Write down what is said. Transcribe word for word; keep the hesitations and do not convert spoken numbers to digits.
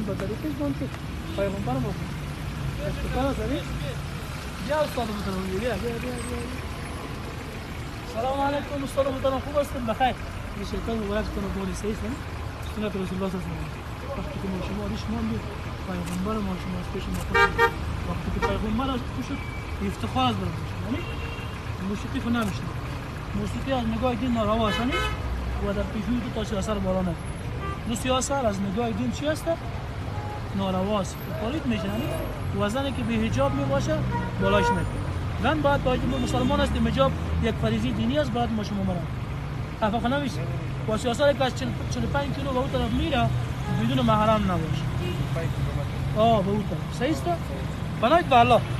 با طریقه کن که پیغمبر ما استفاده کنید. بیا استاد محترم بیا بیا بیا بیا. سلام علیکم استاد محترم، خوب هستید؟ بخیر. این شیطان مبارک کنه بولی سیف نه؟ سنت رسول الله صلی الله علیه و وقتی که ما شما ریش ماندی پیغمبر ما شما پیش ما خود وقتی که پیغمبر از خوشت افتخار از برام میشه. یعنی موسیقی خو نمیشه. موسیقی از نگاه دین ناروا است و در پیشوی تو تا سیاست بالا نه. دو سیاست از نگاه دین چی است؟ نارواست. پالیت میشه. و زنی که به حجاب می باشه بالاش نکنه. زن باید باید مسلمان است، حجاب یک فریضه دینی است، باید ما شما مرا. افاق نمیشه. و سیاست که از چهل و پنج کیلو به اون طرف میره بدون محرم نباشه. آه به اون طرف. صحیح است؟ بنایت به الله.